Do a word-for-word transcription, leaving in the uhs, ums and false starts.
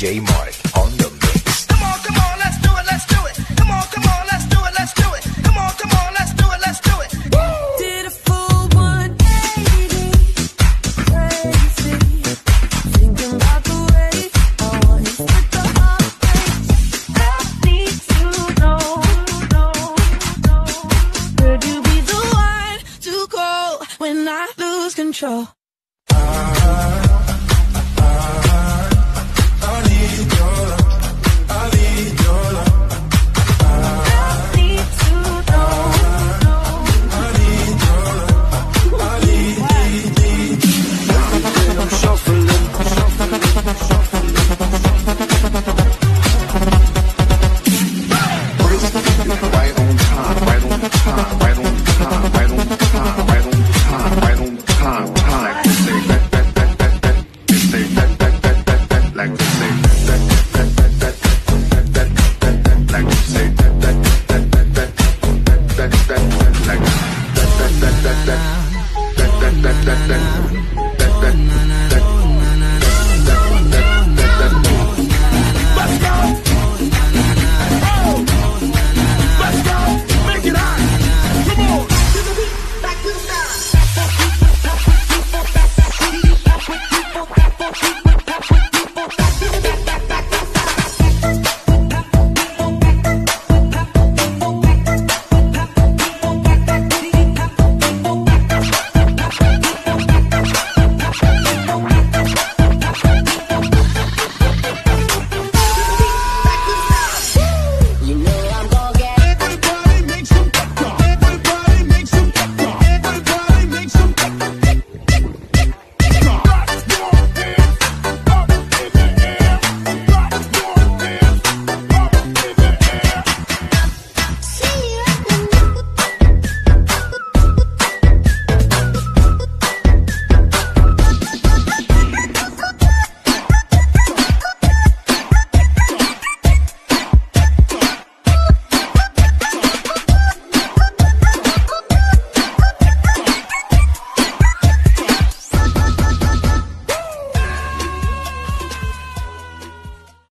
J Mark on the mix. Come on, come on, let's do it, let's do it. Come on, come on, let's do it, let's do it. Come on, come on, let's do it, let's do it. Woo! Did a full one eighty, crazy, thinking about the way I was with the heartbreak. I need to know, know, know, could you be the one to go when I lose control?